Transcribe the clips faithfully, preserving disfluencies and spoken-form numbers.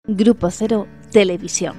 Grupo Cero Televisión.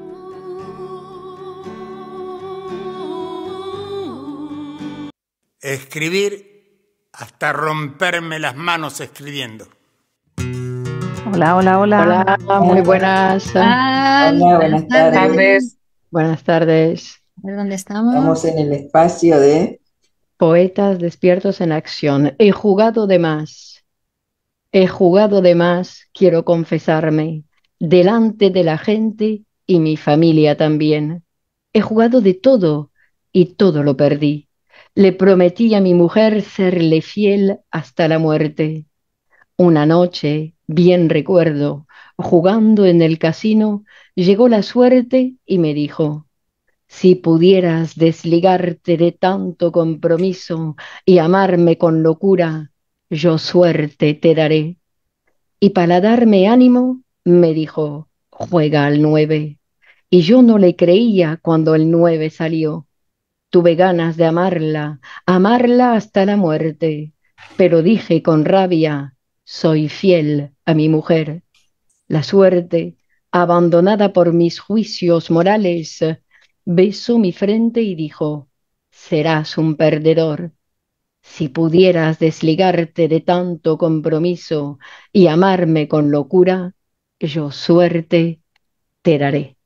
Escribir hasta romperme las manos escribiendo. Hola, hola, hola. Hola, muy buenas. Hola, Hola, buenas tardes. Buenas tardes. A ver, ¿dónde estamos? Estamos en el espacio de Poetas despiertos en acción. He jugado de más. He jugado de más, quiero confesarme, delante de la gente y mi familia también. He jugado de todo y todo lo perdí. Le prometí a mi mujer serle fiel hasta la muerte. Una noche, bien recuerdo, jugando en el casino, llegó la suerte y me dijo: si pudieras desligarte de tanto compromiso y amarme con locura, yo suerte te daré. Y para darme ánimo, me dijo: juega al nueve. Y yo no le creía cuando el nueve salió. Tuve ganas de amarla, amarla hasta la muerte, pero dije con rabia: soy fiel a mi mujer. La suerte, abandonada por mis juicios morales, besó mi frente y dijo: serás un perdedor. Si pudieras desligarte de tanto compromiso y amarme con locura, yo suerte te daré.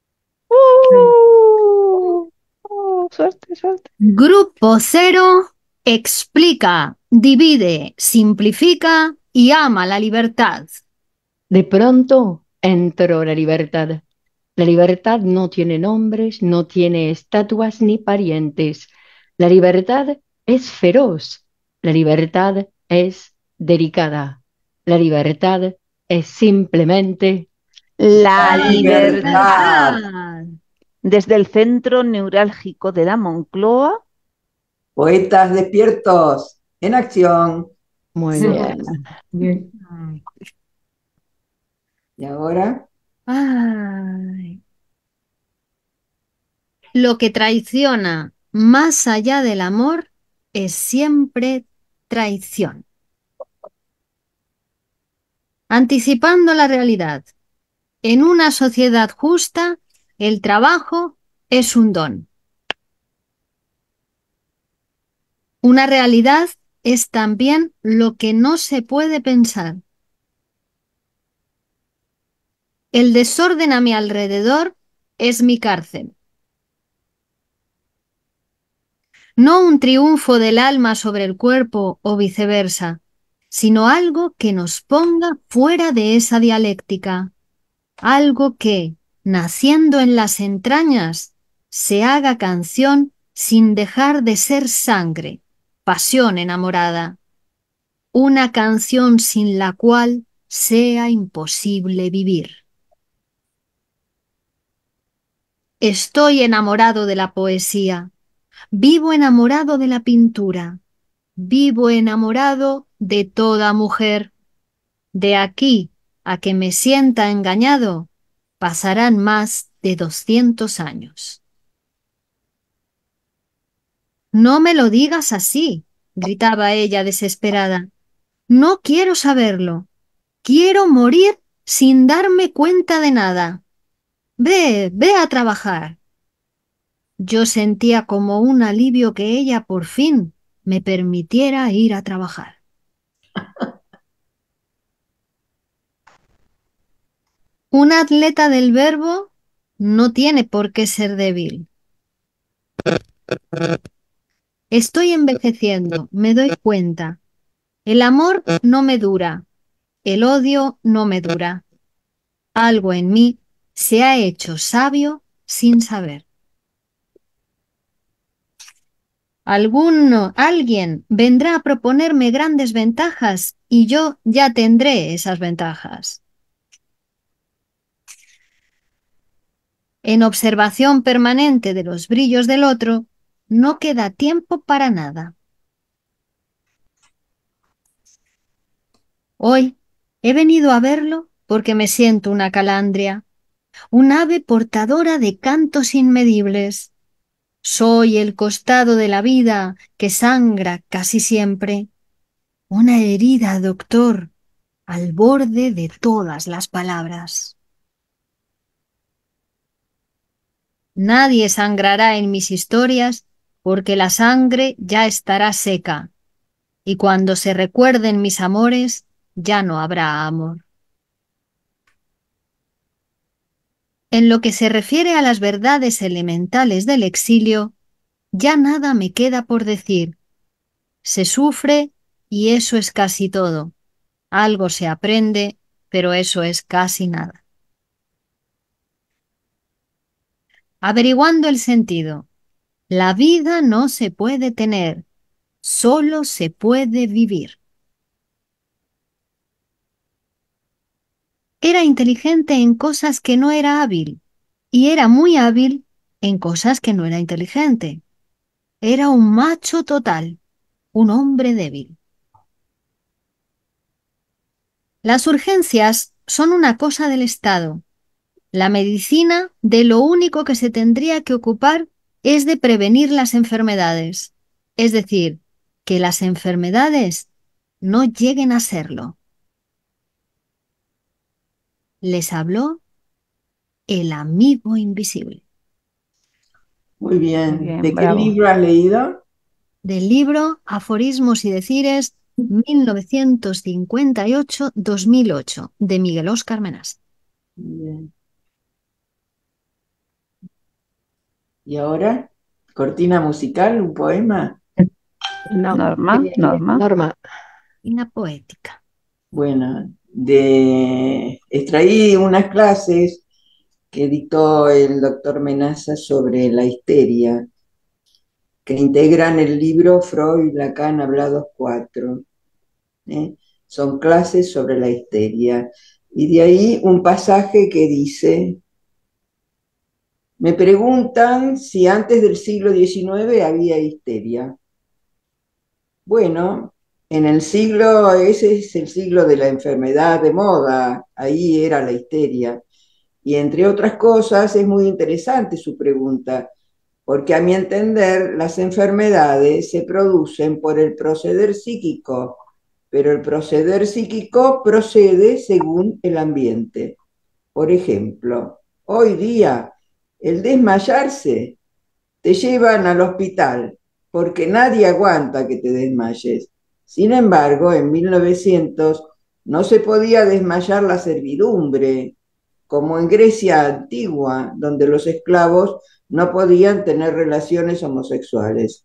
¡Uh! ¡Oh, suerte, suerte! Grupo Cero explica, divide, simplifica y ama la libertad. De pronto entró la libertad. La libertad no tiene nombres, no tiene estatuas ni parientes. La libertad es feroz. La libertad es delicada. La libertad es simplemente La la libertad. libertad. Desde el centro neurálgico de la Moncloa. Poetas despiertos en acción. muy Sí. bien. Bien. Y ahora, Ay. Lo que traiciona más allá del amor es siempre traición. Anticipando la realidad. En una sociedad justa, el trabajo es un don. Una realidad es también lo que no se puede pensar. El desorden a mi alrededor es mi cárcel. No un triunfo del alma sobre el cuerpo o viceversa, sino algo que nos ponga fuera de esa dialéctica, algo que, naciendo en las entrañas, se haga canción sin dejar de ser sangre, pasión enamorada, una canción sin la cual sea imposible vivir. Estoy enamorado de la poesía, vivo enamorado de la pintura, vivo enamorado de toda mujer. De aquí a que me sienta engañado, pasarán más de doscientos años. No me lo digas así, gritaba ella desesperada. No quiero saberlo. Quiero morir sin darme cuenta de nada. Ve, ve a trabajar. Yo sentía como un alivio que ella por fin me permitiera ir a trabajar. Un atleta del verbo no tiene por qué ser débil. Estoy envejeciendo, me doy cuenta. El amor no me dura, el odio no me dura. Algo en mí se ha hecho sabio sin saber. Alguno, alguien vendrá a proponerme grandes ventajas y yo ya tendré esas ventajas. En observación permanente de los brillos del otro, no queda tiempo para nada. Hoy he venido a verlo porque me siento una calandria, un ave portadora de cantos inmedibles. Soy el costado de la vida que sangra casi siempre. Una herida, doctor, al borde de todas las palabras. Nadie sangrará en mis historias porque la sangre ya estará seca, y cuando se recuerden mis amores, ya no habrá amor. En lo que se refiere a las verdades elementales del exilio, ya nada me queda por decir. Se sufre y eso es casi todo. Algo se aprende, pero eso es casi nada. Averiguando el sentido. La vida no se puede tener, solo se puede vivir. Era inteligente en cosas que no era hábil, y era muy hábil en cosas que no era inteligente. Era un macho total, un hombre débil. Las urgencias son una cosa del Estado. La medicina, de lo único que se tendría que ocupar es de prevenir las enfermedades, es decir, que las enfermedades no lleguen a serlo. Les habló el amigo invisible. Muy bien. Muy bien, ¿De qué bravo. libro has leído? Del libro Aforismos y Decires mil novecientos cincuenta y ocho a dos mil ocho, de Miguel Óscar Menas. Bien. ¿Y ahora? ¿Cortina musical? ¿Un poema? No, Norma, eh, Norma. Norma, Una poética. Bueno, de, extraí unas clases que dictó el doctor Menaza sobre la histeria, que integran el libro Freud y Lacan hablados cuatro. ¿eh? Son clases sobre la histeria. Y de ahí un pasaje que dice, me preguntan si antes del siglo diecinueve había histeria. Bueno, en el siglo, ese es el siglo de la enfermedad de moda, ahí era la histeria. Y entre otras cosas, es muy interesante su pregunta, porque a mi entender las enfermedades se producen por el proceder psíquico, pero el proceder psíquico procede según el ambiente. Por ejemplo, hoy día el desmayarse te llevan al hospital porque nadie aguanta que te desmayes. Sin embargo, en mil novecientos no se podía desmayar la servidumbre, como en Grecia antigua, donde los esclavos no podían tener relaciones homosexuales.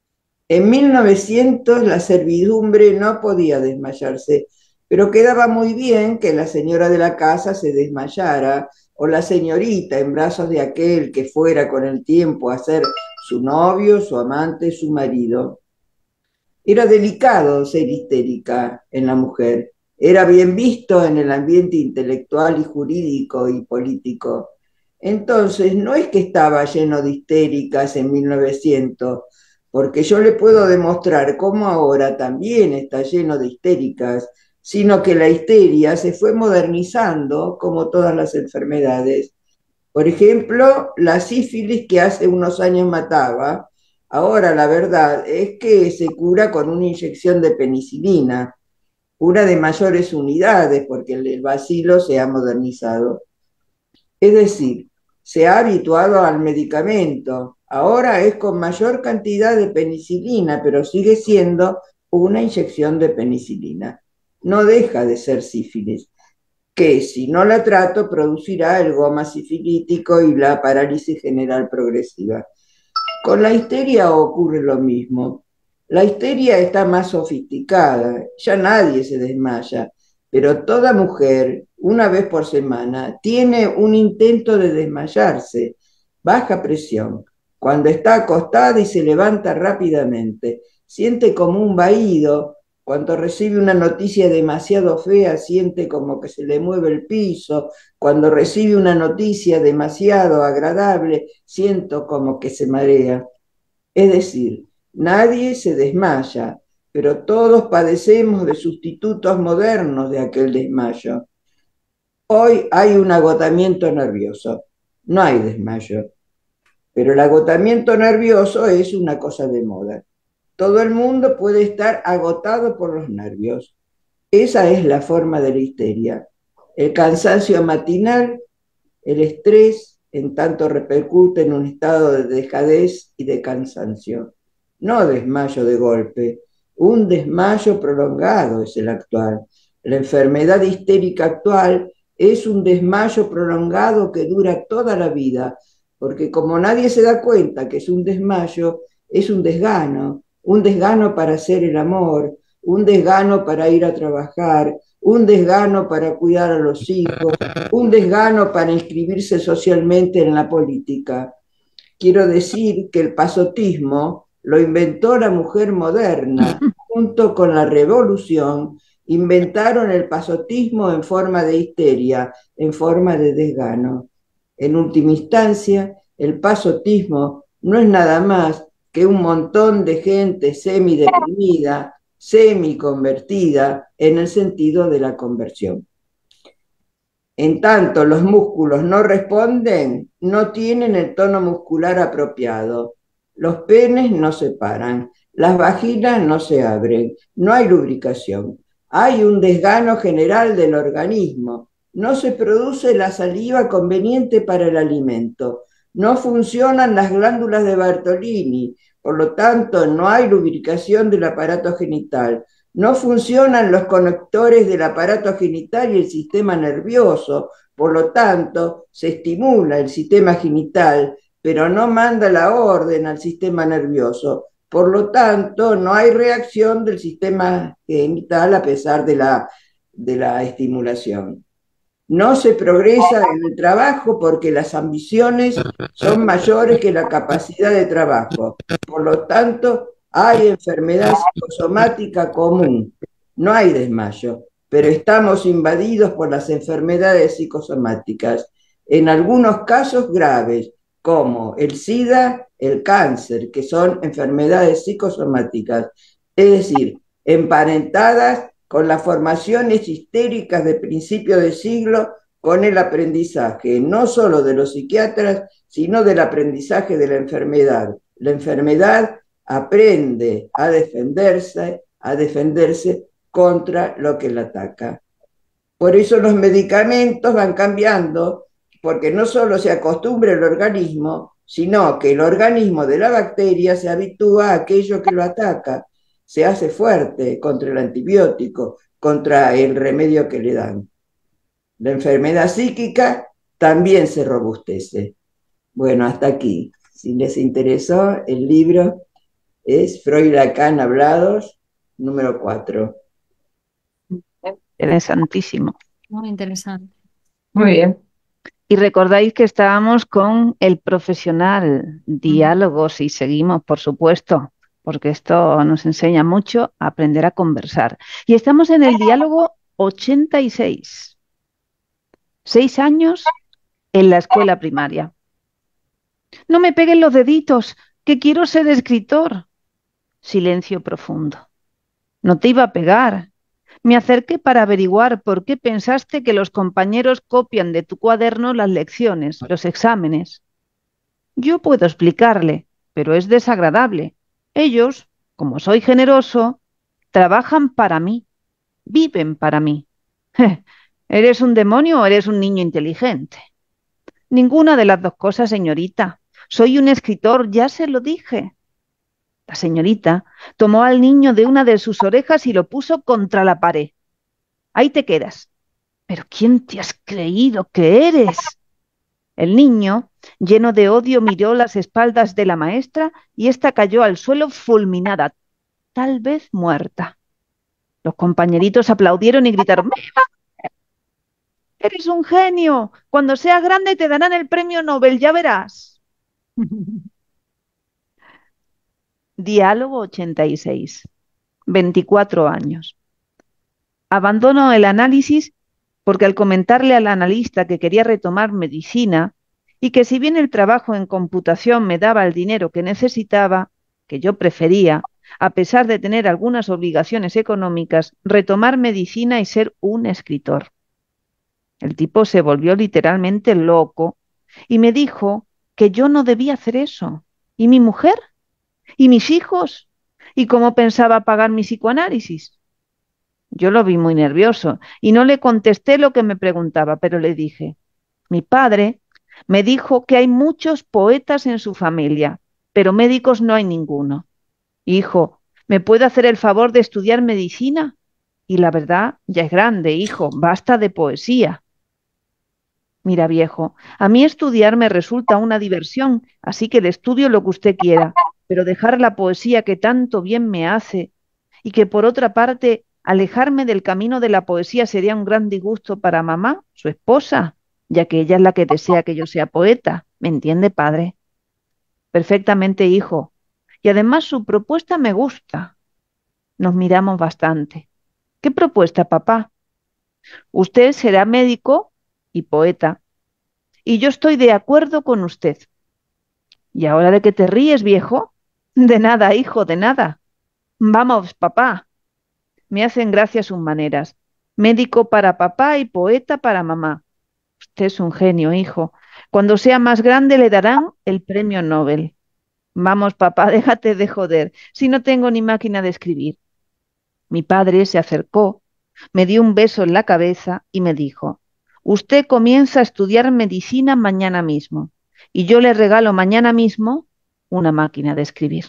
En mil novecientos la servidumbre no podía desmayarse, pero quedaba muy bien que la señora de la casa se desmayara o la señorita en brazos de aquel que fuera con el tiempo a ser su novio, su amante, su marido. Era delicado ser histérica en la mujer. Era bien visto en el ambiente intelectual y jurídico y político. Entonces, no es que estaba lleno de histéricas en mil novecientos, porque yo le puedo demostrar cómo ahora también está lleno de histéricas, sino que la histeria se fue modernizando como todas las enfermedades. Por ejemplo, la sífilis que hace unos años mataba, ahora la verdad es que se cura con una inyección de penicilina, cura de mayores unidades porque el bacilo se ha modernizado. Es decir, se ha habituado al medicamento. Ahora es con mayor cantidad de penicilina, pero sigue siendo una inyección de penicilina. No deja de ser sífilis, que si no la trato producirá el goma sifilítico y la parálisis general progresiva. Con la histeria ocurre lo mismo. La histeria está más sofisticada, ya nadie se desmaya, pero toda mujer, una vez por semana, tiene un intento de desmayarse, baja presión, cuando está acostada y se levanta rápidamente, siente como un vaído, cuando recibe una noticia demasiado fea, siente como que se le mueve el piso, cuando recibe una noticia demasiado agradable, siento como que se marea. Es decir, nadie se desmaya, pero todos padecemos de sustitutos modernos de aquel desmayo. Hoy hay un agotamiento nervioso, no hay desmayo, pero el agotamiento nervioso es una cosa de moda. Todo el mundo puede estar agotado por los nervios. Esa es la forma de la histeria. El cansancio matinal, el estrés, en tanto repercute en un estado de dejadez y de cansancio. No desmayo de golpe, un desmayo prolongado es el actual. La enfermedad histérica actual es un desmayo prolongado que dura toda la vida, porque como nadie se da cuenta que es un desmayo, es un desgano, un desgano para hacer el amor, un desgano para ir a trabajar, un desgano para cuidar a los hijos, un desgano para inscribirse socialmente en la política. Quiero decir que el pasotismo lo inventó la mujer moderna, junto con la revolución, inventaron el pasotismo en forma de histeria, en forma de desgano. En última instancia, el pasotismo no es nada más que un montón de gente semideprimida, semiconvertida en el sentido de la conversión. En tanto los músculos no responden, no tienen el tono muscular apropiado. Los penes no se paran, las vaginas no se abren, no hay lubricación. Hay un desgano general del organismo. No se produce la saliva conveniente para el alimento. No funcionan las glándulas de Bartolini, por lo tanto no hay lubricación del aparato genital. No funcionan los conectores del aparato genital y el sistema nervioso, por lo tanto se estimula el sistema genital, pero no manda la orden al sistema nervioso. Por lo tanto, no hay reacción del sistema genital a pesar de la, de la estimulación. No se progresa en el trabajo porque las ambiciones son mayores que la capacidad de trabajo. Por lo tanto, hay enfermedad psicosomática común. No hay desmayo, pero estamos invadidos por las enfermedades psicosomáticas, en algunos casos graves, como el SIDA, el cáncer, que son enfermedades psicosomáticas, es decir, emparentadas con las formaciones histéricas de principio de siglo, con el aprendizaje, no solo de los psiquiatras, sino del aprendizaje de la enfermedad. La enfermedad aprende a defenderse, a defenderse contra lo que la ataca. Por eso los medicamentos van cambiando, porque no solo se acostumbra el organismo, sino que el organismo de la bacteria se habitúa a aquello que lo ataca, se hace fuerte contra el antibiótico, contra el remedio que le dan. La enfermedad psíquica también se robustece. Bueno, hasta aquí. Si les interesó, el libro es Freud y Lacan hablados, número cuatro. Interesantísimo. Muy interesante. Muy bien. Y recordáis que estábamos con el profesional, diálogos, y seguimos, por supuesto, porque esto nos enseña mucho a aprender a conversar. Y estamos en el diálogo ochenta y seis. Seis años en la escuela primaria. No me peguen los deditos, que quiero ser escritor. Silencio profundo. No te iba a pegar. Me acerqué para averiguar por qué pensaste que los compañeros copian de tu cuaderno las lecciones, los exámenes. Yo puedo explicarle, pero es desagradable. Ellos, como soy generoso, trabajan para mí, viven para mí. ¿Eres un demonio o eres un niño inteligente? Ninguna de las dos cosas, señorita. Soy un escritor, ya se lo dije. La señorita tomó al niño de una de sus orejas y lo puso contra la pared. Ahí te quedas. ¿Pero quién te has creído que eres? El niño, lleno de odio, miró las espaldas de la maestra y ésta cayó al suelo fulminada, tal vez muerta. Los compañeritos aplaudieron y gritaron: ¡Viva! ¡Eres un genio! Cuando seas grande te darán el premio Nobel, ya verás. Diálogo ochenta y seis. veinticuatro años. Abandono el análisis porque al comentarle al analista que quería retomar medicina y que si bien el trabajo en computación me daba el dinero que necesitaba, que yo prefería, a pesar de tener algunas obligaciones económicas, retomar medicina y ser un escritor. El tipo se volvió literalmente loco y me dijo que yo no debía hacer eso. ¿Y mi mujer? ¿Y mis hijos? ¿Y cómo pensaba pagar mi psicoanálisis? Yo lo vi muy nervioso y no le contesté lo que me preguntaba, pero le dije: mi padre Me dijo que hay muchos poetas en su familia, pero médicos no hay ninguno. Hijo, ¿me puede hacer el favor de estudiar medicina? Y la verdad, ya es grande, hijo, basta de poesía. Mira, viejo, a mí estudiar me resulta una diversión, así que le estudio lo que usted quiera, pero dejar la poesía que tanto bien me hace y que por otra parte alejarme del camino de la poesía sería un gran disgusto para mamá, su esposa, ya que ella es la que desea que yo sea poeta. ¿Me entiende, padre? Perfectamente, hijo. Y además su propuesta me gusta. Nos miramos bastante. ¿Qué propuesta, papá? Usted será médico y poeta, y yo estoy de acuerdo con usted. ¿Y ahora de qué te ríes, viejo? De nada, hijo, de nada. Vamos, papá. Me hacen gracia sus maneras. Médico para papá y poeta para mamá. Usted es un genio, hijo. Cuando sea más grande le darán el premio Nobel. Vamos, papá, déjate de joder, si no tengo ni máquina de escribir. Mi padre se acercó, me dio un beso en la cabeza y me dijo, usted comienza a estudiar medicina mañana mismo y yo le regalo mañana mismo una máquina de escribir.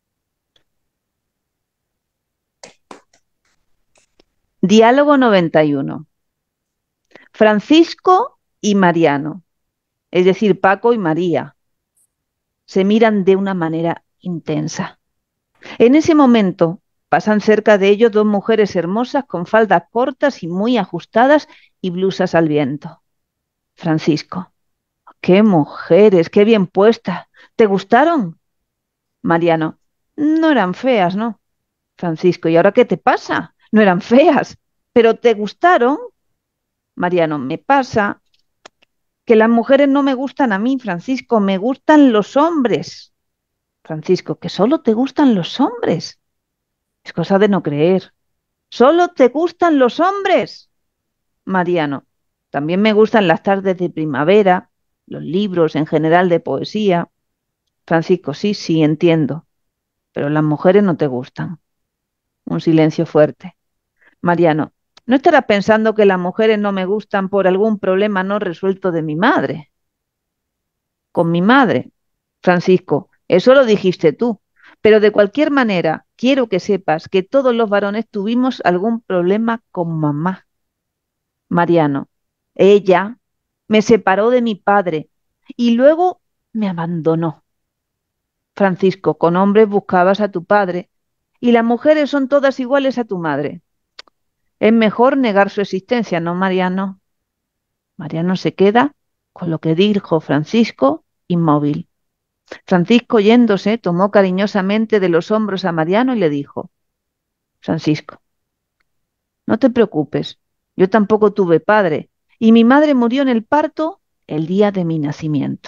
Diálogo noventa y uno. Francisco y Mariano, es decir, Paco y María, se miran de una manera intensa. En ese momento pasan cerca de ellos dos mujeres hermosas con faldas cortas y muy ajustadas y blusas al viento. Francisco: ¡qué mujeres, qué bien puestas! ¿Te gustaron? Mariano: no eran feas, ¿no? Francisco: ¿y ahora qué te pasa? No eran feas, pero ¿te gustaron? Mariano: me pasa que las mujeres no me gustan a mí, Francisco, me gustan los hombres. Francisco: que solo te gustan los hombres. Es cosa de no creer. ¿Solo te gustan los hombres? Mariano: también me gustan las tardes de primavera, los libros en general de poesía. Francisco: sí, sí, entiendo, pero las mujeres no te gustan. Un silencio fuerte. Mariano: ¿no estarás pensando que las mujeres no me gustan por algún problema no resuelto de mi madre? Con mi madre. Francisco: eso lo dijiste tú, pero de cualquier manera quiero que sepas que todos los varones tuvimos algún problema con mamá. Mariano: ella me separó de mi padre y luego me abandonó. Francisco: con hombres buscabas a tu padre y las mujeres son todas iguales a tu madre. Es mejor negar su existencia, ¿no, Mariano? Mariano se queda con lo que dijo Francisco, inmóvil. Francisco, yéndose, tomó cariñosamente de los hombros a Mariano y le dijo: Francisco, no te preocupes, yo tampoco tuve padre y mi madre murió en el parto el día de mi nacimiento.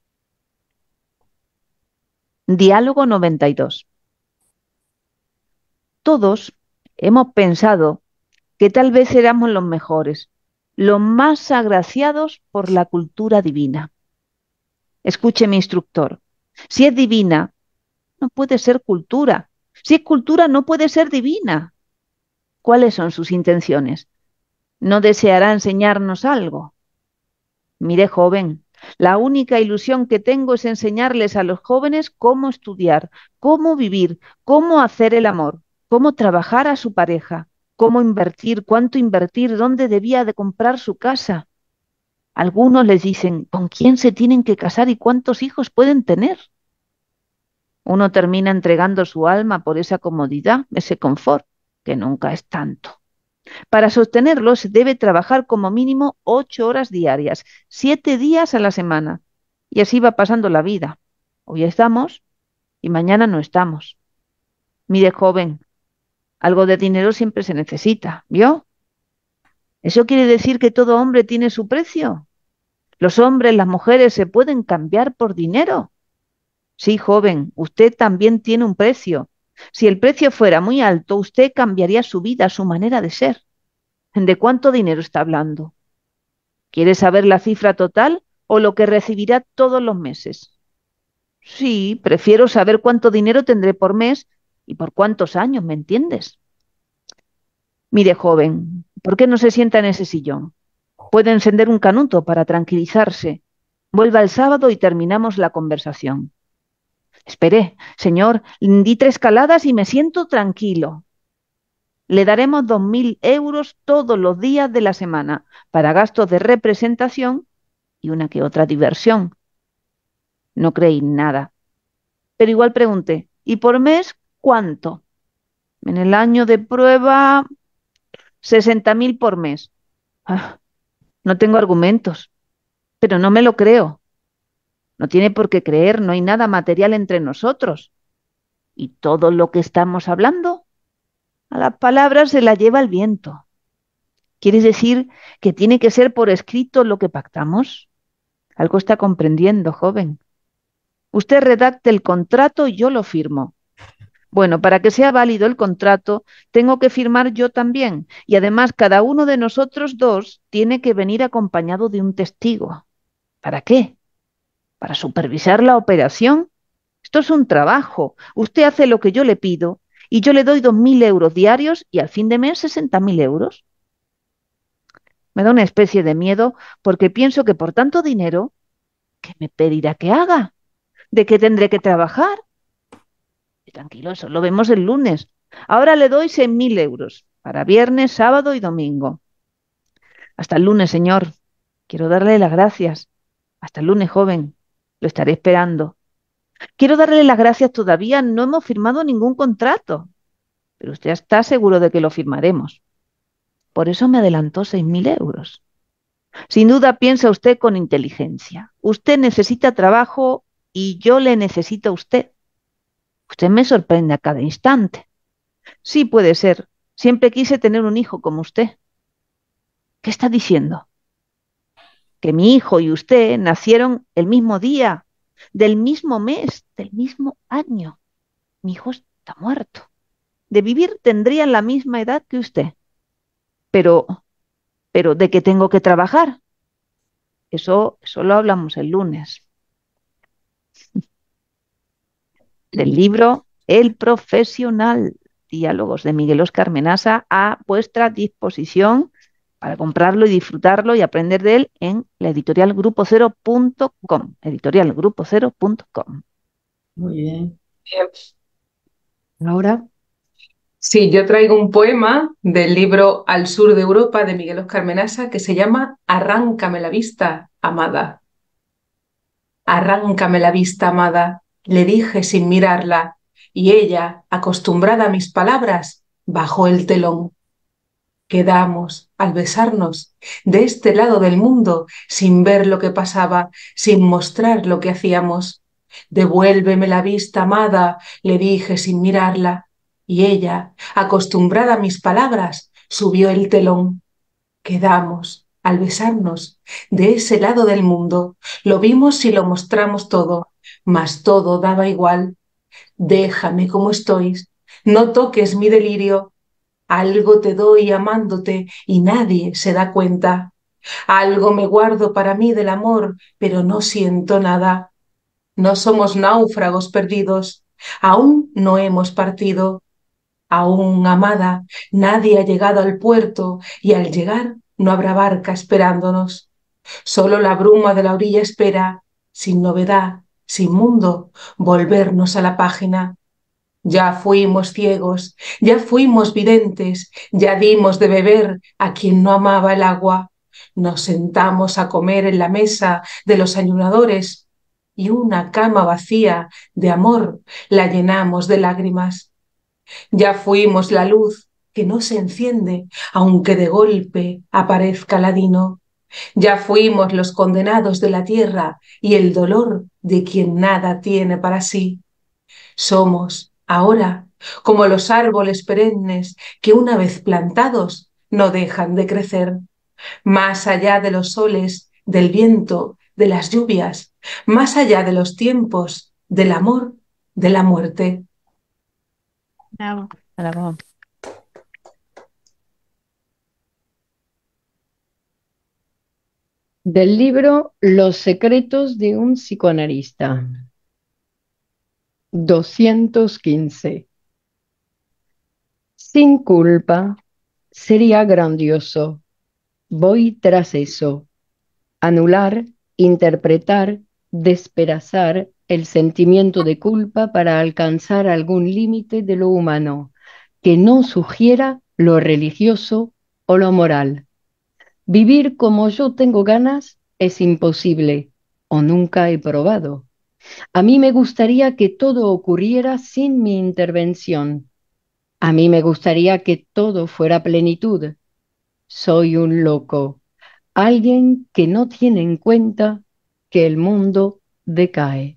Diálogo noventa y dos. Todos hemos pensado que tal vez éramos los mejores, los más agraciados por la cultura divina. Escuche mi instructor. Si es divina, no puede ser cultura. Si es cultura, no puede ser divina. ¿Cuáles son sus intenciones? ¿No deseará enseñarnos algo? Mire, joven, la única ilusión que tengo es enseñarles a los jóvenes cómo estudiar, cómo vivir, cómo hacer el amor, cómo trabajar a su pareja, cómo invertir, cuánto invertir, dónde debía de comprar su casa. Algunos les dicen con quién se tienen que casar y cuántos hijos pueden tener. Uno termina entregando su alma por esa comodidad, ese confort, que nunca es tanto. Para sostenerlo se debe trabajar como mínimo ocho horas diarias, siete días a la semana. Y así va pasando la vida. Hoy estamos y mañana no estamos. Mire, joven, algo de dinero siempre se necesita, ¿vio? ¿Eso quiere decir que todo hombre tiene su precio? ¿Los hombres, las mujeres se pueden cambiar por dinero? Sí, joven, usted también tiene un precio. Si el precio fuera muy alto, usted cambiaría su vida, su manera de ser. ¿De cuánto dinero está hablando? ¿Quiere saber la cifra total o lo que recibirá todos los meses? Sí, prefiero saber cuánto dinero tendré por mes y por cuántos años, ¿me entiendes? Mire, joven, ¿por qué no se sienta en ese sillón? Puede encender un canuto para tranquilizarse. Vuelva el sábado y terminamos la conversación. Esperé, señor, di tres caladas y me siento tranquilo. Le daremos dos mil euros todos los días de la semana para gastos de representación y una que otra diversión. No creí nada. Pero igual pregunté, ¿y por mes cuánto? En el año de prueba, sesenta mil por mes. Ah, no tengo argumentos, pero no me lo creo. No tiene por qué creer, no hay nada material entre nosotros. Y todo lo que estamos hablando, a las palabras se las lleva el viento. ¿Quieres decir que tiene que ser por escrito lo que pactamos? Algo está comprendiendo, joven. Usted redacte el contrato y yo lo firmo. Bueno, para que sea válido el contrato, tengo que firmar yo también. Y además, cada uno de nosotros dos tiene que venir acompañado de un testigo. ¿Para qué? ¿Para supervisar la operación? Esto es un trabajo. Usted hace lo que yo le pido y yo le doy dos mil euros diarios y al fin de mes sesenta mil euros. Me da una especie de miedo porque pienso que por tanto dinero, ¿qué me pedirá que haga? ¿De qué tendré que trabajar? Y tranquilo, eso lo vemos el lunes. Ahora le doy seis mil euros para viernes, sábado y domingo. Hasta el lunes, señor. Quiero darle las gracias. Hasta el lunes, joven. Lo estaré esperando. Quiero darle las gracias todavía. No hemos firmado ningún contrato. Pero usted está seguro de que lo firmaremos. Por eso me adelantó seis mil euros. Sin duda piensa usted con inteligencia. Usted necesita trabajo y yo le necesito a usted. Usted me sorprende a cada instante. Sí, puede ser. Siempre quise tener un hijo como usted. ¿Qué está diciendo? Que mi hijo y usted nacieron el mismo día, del mismo mes, del mismo año. Mi hijo está muerto. De vivir tendría la misma edad que usted. Pero, pero ¿de qué tengo que trabajar? Eso, eso lo hablamos el lunes. Del libro El Profesional, diálogos de Miguel Óscar Menaza, a vuestra disposición para comprarlo y disfrutarlo y aprender de él en la editorial grupo cero punto com, editorial grupo cero punto com. Muy bien. Bien. Ahora, Sí, yo traigo un poema del libro Al sur de Europa de Miguel Óscar Menaza que se llama Arráncame la vista, amada. Arráncame la vista, amada, le dije sin mirarla, y ella, acostumbrada a mis palabras, bajó el telón. Quedamos, al besarnos, de este lado del mundo, sin ver lo que pasaba, sin mostrar lo que hacíamos. Devuélveme la vista, amada, le dije sin mirarla, y ella, acostumbrada a mis palabras, subió el telón. Quedamos, al besarnos, de ese lado del mundo, lo vimos y lo mostramos todo, mas todo daba igual. Déjame como estoy, no toques mi delirio, algo te doy amándote y nadie se da cuenta. Algo me guardo para mí del amor, pero no siento nada. No somos náufragos perdidos, aún no hemos partido. Aún, amada, nadie ha llegado al puerto y al llegar no habrá barca esperándonos. Solo la bruma de la orilla espera, sin novedad, sin mundo, volvernos a la página. Ya fuimos ciegos, ya fuimos videntes, ya dimos de beber a quien no amaba el agua. Nos sentamos a comer en la mesa de los ayunadores y una cama vacía de amor la llenamos de lágrimas. Ya fuimos la luz que no se enciende, aunque de golpe aparezca ladino. Ya fuimos los condenados de la tierra y el dolor de quien nada tiene para sí. Somos, ahora, como los árboles perennes que una vez plantados no dejan de crecer, más allá de los soles, del viento, de las lluvias, más allá de los tiempos, del amor, de la muerte. Bravo. Bravo. del libro Los secretos de un psicoanalista. doscientos quince. Sin culpa sería grandioso. Voy tras eso. Anular interpretar, despedazar el sentimiento de culpa para alcanzar algún límite de lo humano, que no sugiera lo religioso o lo moral. Vivir como yo tengo ganas es imposible, o nunca he probado. A mí me gustaría que todo ocurriera sin mi intervención. A mí me gustaría que todo fuera plenitud. Soy un loco, alguien que no tiene en cuenta que el mundo decae.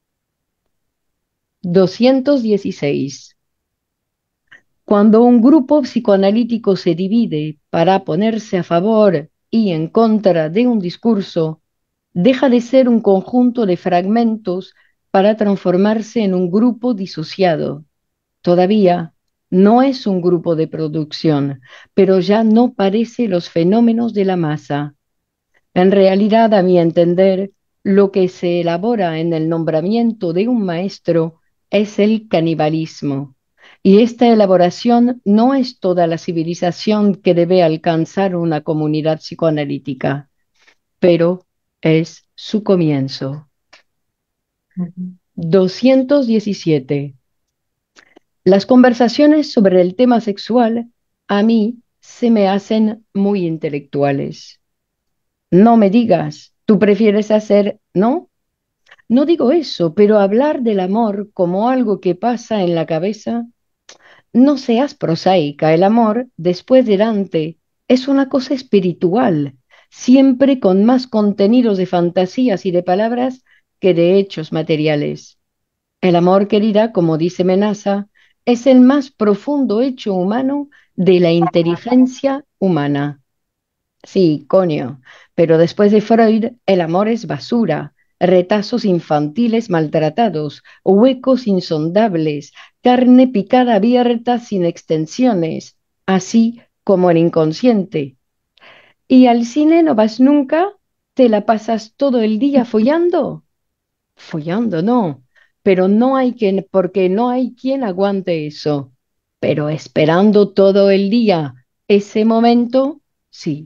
doscientos dieciséis. Cuando un grupo psicoanalítico se divide para ponerse a favor y en contra de un discurso, deja de ser un conjunto de fragmentos para transformarse en un grupo disociado. Todavía no es un grupo de producción, pero ya no parece los fenómenos de la masa. En realidad, a mi entender, lo que se elabora en el nombramiento de un maestro es el canibalismo. Y esta elaboración no es toda la civilización que debe alcanzar una comunidad psicoanalítica, pero es su comienzo. Ujú. doscientos diecisiete. Las conversaciones sobre el tema sexual a mí se me hacen muy intelectuales. No me digas, tú prefieres hacer, ¿no? No digo eso, pero hablar del amor como algo que pasa en la cabeza, no seas prosaica. El amor, después de Dante, es una cosa espiritual, siempre con más contenidos de fantasías y de palabras que de hechos materiales. El amor, querida, como dice Menaza, es el más profundo hecho humano de la inteligencia humana. Sí, coño, pero después de Freud, el amor es basura, retazos infantiles maltratados, huecos insondables, carne picada abierta sin extensiones, así como el inconsciente. ¿Y al cine no vas nunca? ¿Te la pasas todo el día follando? Follando, no, pero no hay quien, porque no hay quien aguante eso. Pero esperando todo el día ese momento, sí.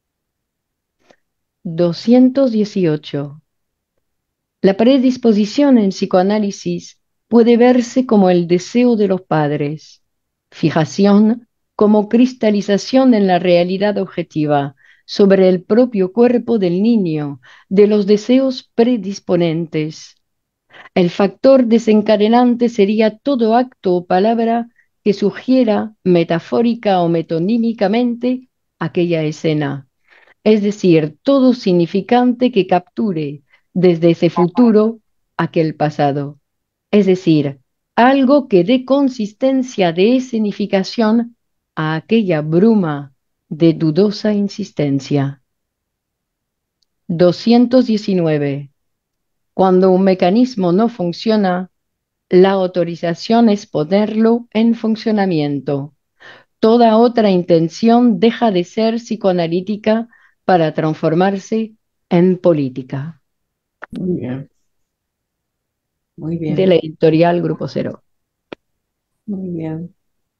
doscientos dieciocho. La predisposición en psicoanálisis puede verse como el deseo de los padres, fijación como cristalización en la realidad objetiva sobre el propio cuerpo del niño, de los deseos predisponentes. El factor desencadenante sería todo acto o palabra que sugiera metafórica o metonímicamente aquella escena. Es decir, todo significante que capture desde ese futuro aquel pasado. Es decir, algo que dé consistencia de escenificación a aquella bruma de dudosa insistencia. doscientos diecinueve. Cuando un mecanismo no funciona, la autorización es ponerlo en funcionamiento. Toda otra intención deja de ser psicoanalítica para transformarse en política. Muy bien. Muy bien. De la editorial Grupo Cero. Muy bien.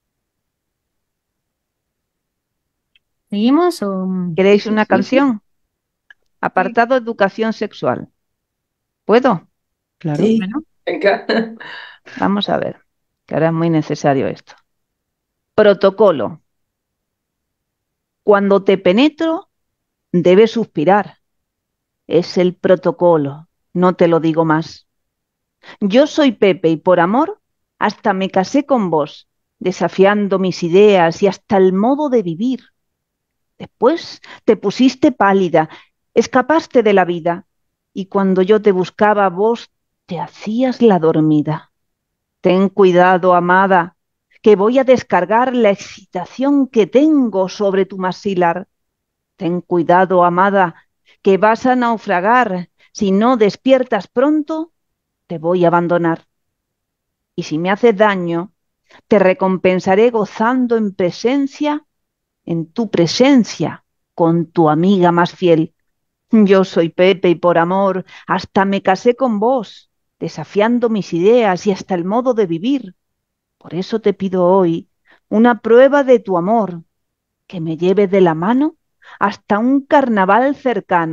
¿Seguimos o...? ¿Queréis Sí, una sí, sí. canción? Apartado educación sexual. ¿Puedo? Claro. Sí. Bueno, Venga. Vamos a ver, que ahora es muy necesario esto. Protocolo. Cuando te penetro, debes suspirar. Es el protocolo, no te lo digo más. Yo soy Pepe y por amor hasta me casé con vos, desafiando mis ideas y hasta el modo de vivir. Después te pusiste pálida, escapaste de la vida y cuando yo te buscaba vos te hacías la dormida. Ten cuidado, amada, que voy a descargar la excitación que tengo sobre tu maxilar. Ten cuidado, amada, que vas a naufragar. Si no despiertas pronto, te voy a abandonar. Y si me haces daño, te recompensaré gozando en presencia, en tu presencia, con tu amiga más fiel. Yo soy Pepe y por amor hasta me casé con vos, desafiando mis ideas y hasta el modo de vivir. Por eso te pido hoy una prueba de tu amor, que me lleve de la mano hasta un carnaval cercano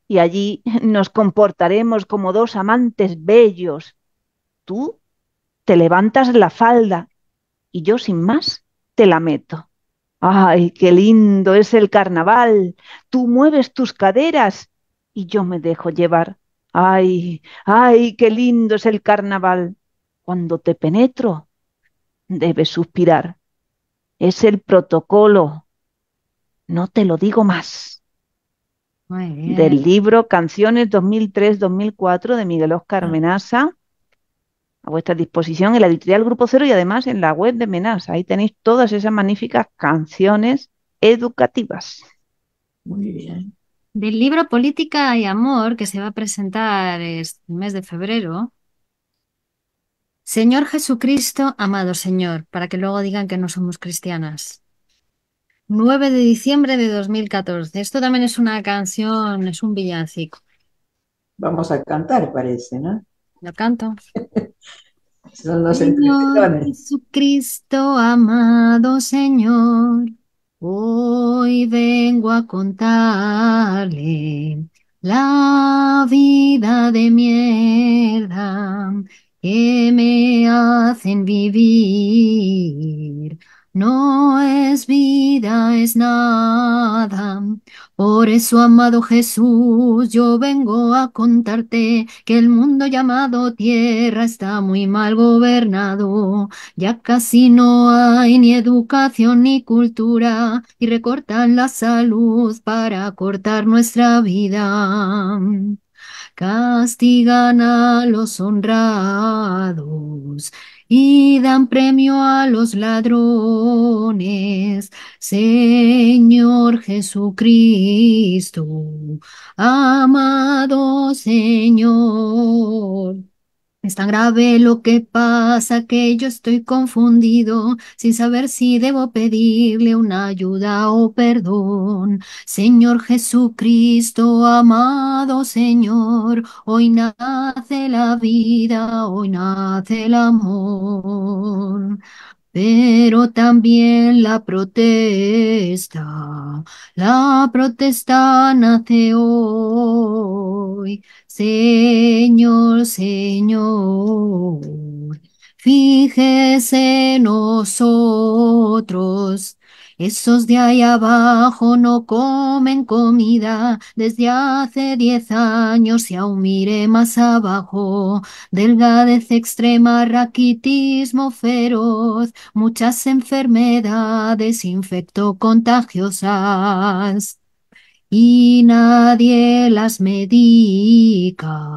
y allí nos comportaremos como dos amantes bellos. Tú te levantas la falda y yo sin más te la meto. ¡Ay, qué lindo es el carnaval! Tú mueves tus caderas y yo me dejo llevar. ¡Ay, ay, qué lindo es el carnaval! Cuando te penetro, debes suspirar. Es el protocolo, no te lo digo más. Muy bien. Del libro Canciones dos mil tres dos mil cuatro de Miguel Óscar Menasa, a vuestra disposición en la editorial Grupo Cero y además en la web de Menasa. Ahí tenéis todas esas magníficas canciones educativas. Muy bien. Del libro Política y Amor, que se va a presentar este mes de febrero, Señor Jesucristo, amado Señor, para que luego digan que no somos cristianas. nueve de diciembre de dos mil catorce. Esto también es una canción, es un villancico. Vamos a cantar, parece, ¿no? Lo canto. Son los Señor entretelones. Jesucristo, amado Señor, hoy vengo a contarle la vida de mierda que me hacen vivir. No es vida, es nada. Por eso, amado Jesús, yo vengo a contarte que el mundo llamado tierra está muy mal gobernado. Ya casi no hay ni educación ni cultura y recortan la salud para cortar nuestra vida. Castigan a los honrados y dan premio a los ladrones. Señor Jesucristo, amado Señor. Es tan grave lo que pasa que yo estoy confundido, sin saber si debo pedirle una ayuda o perdón. Señor Jesucristo, amado Señor, hoy nace la vida, hoy nace el amor. Pero también la protesta, la protesta nace hoy. Señor, Señor, fíjese en nosotros. Esos de ahí abajo no comen comida desde hace diez años y aún mire más abajo. Delgadez extrema, raquitismo feroz, muchas enfermedades infectocontagiosas y nadie las medica,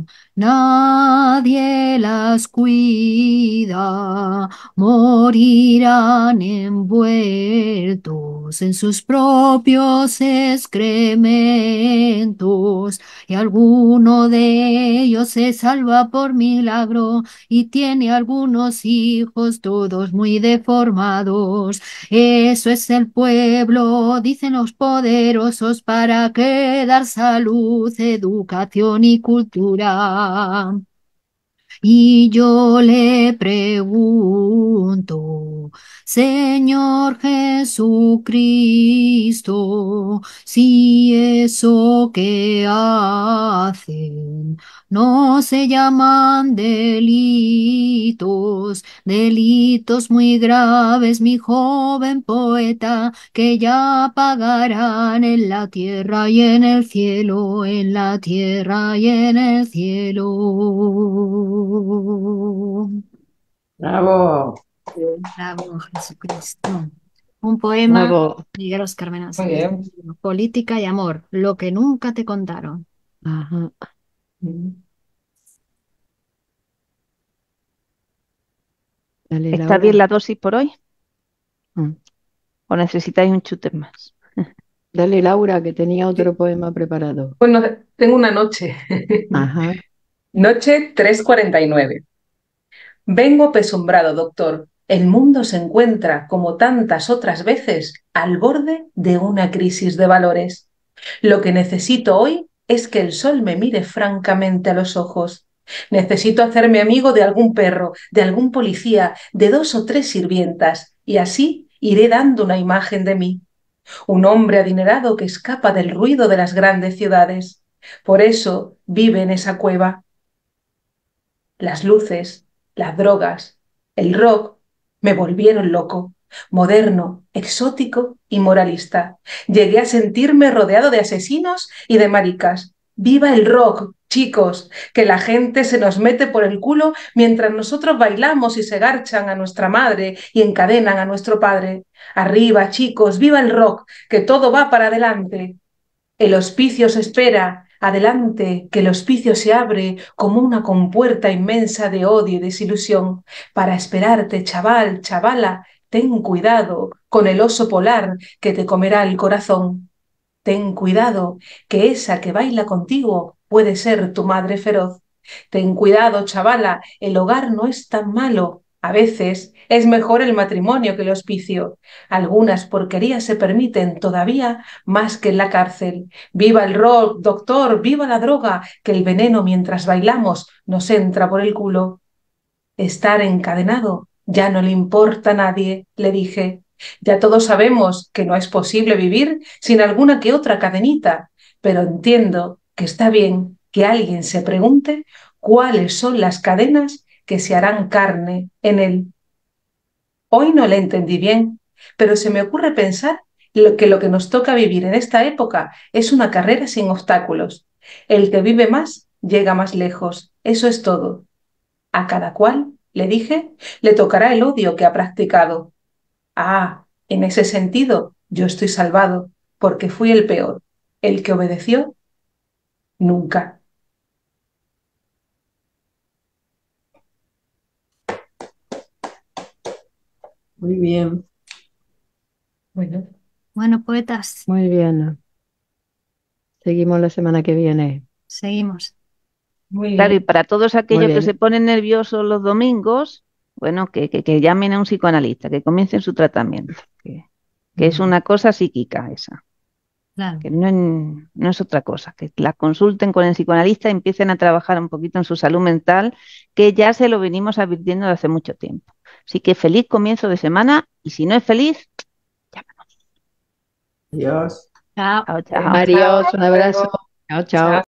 nadie las cuida, morirán envueltos en sus propios excrementos y alguno de ellos se salva por milagro y tiene algunos hijos todos muy deformados. Eso es el pueblo, dicen los poderosos, para que dar salud, educación y cultura. Y yo le pregunto, Señor Jesucristo, si eso que hacen no se llaman delitos, delitos muy graves, mi joven poeta, que ya pagarán en la tierra y en el cielo, en la tierra y en el cielo. Bravo. Bravo, Jesucristo. Un poema Bravo. de Miguel Óscar Menasa. Muy bien. Política y amor, lo que nunca te contaron. Ajá. Dale, ¿Está Laura. bien la dosis por hoy Mm. o necesitáis un chute más? Dale, Laura, que tenía otro poema preparado. Bueno, tengo una noche. Ajá. Noche tres cuarenta y nueve. Vengo apesumbrado, doctor. El mundo se encuentra, como tantas otras veces, al borde de una crisis de valores. Lo que necesito hoy es que el sol me mire francamente a los ojos. Necesito hacerme amigo de algún perro, de algún policía, de dos o tres sirvientas, y así iré dando una imagen de mí. Un hombre adinerado que escapa del ruido de las grandes ciudades. Por eso vive en esa cueva. Las luces, las drogas, el rock me volvieron loco, moderno, exótico y moralista. Llegué a sentirme rodeado de asesinos y de maricas. ¡Viva el rock, chicos! Que la gente se nos mete por el culo mientras nosotros bailamos y se garchan a nuestra madre y encadenan a nuestro padre. Arriba, chicos, viva el rock, que todo va para adelante. El hospicio se espera. Adelante, que el hospicio se abre como una compuerta inmensa de odio y desilusión. Para esperarte, chaval, chavala, ten cuidado con el oso polar que te comerá el corazón. Ten cuidado, que esa que baila contigo puede ser tu madre feroz. Ten cuidado, chavala, el hogar no es tan malo. A veces es mejor el matrimonio que el hospicio. Algunas porquerías se permiten todavía más que en la cárcel. ¡Viva el rock, doctor! ¡Viva la droga! Que el veneno mientras bailamos nos entra por el culo. Estar encadenado ya no le importa a nadie, le dije. Ya todos sabemos que no es posible vivir sin alguna que otra cadenita, pero entiendo que está bien que alguien se pregunte cuáles son las cadenas que se harán carne en él. Hoy no le entendí bien, pero se me ocurre pensar lo que lo que nos toca vivir en esta época es una carrera sin obstáculos. El que vive más llega más lejos, eso es todo. A cada cual, le dije, le tocará el odio que ha practicado. Ah, en ese sentido, yo estoy salvado, porque fui el peor. El que obedeció, nunca. Muy bien. Bueno, Bueno, poetas, Muy bien. Seguimos la semana que viene. seguimos. muy Claro, y bien. para todos aquellos que bien. se ponen nerviosos los domingos, bueno, que, que, que llamen a un psicoanalista, que comiencen su tratamiento, que, que es una cosa psíquica esa, Claro. que no, en- no es otra cosa, que la consulten con el psicoanalista y empiecen a trabajar un poquito en su salud mental, que ya se lo venimos advirtiendo de hace mucho tiempo. Así que feliz comienzo de semana y si no es feliz, llámanos. Adiós. Chao. Chao, chao. Adiós, un abrazo. Chao, chao. Chao.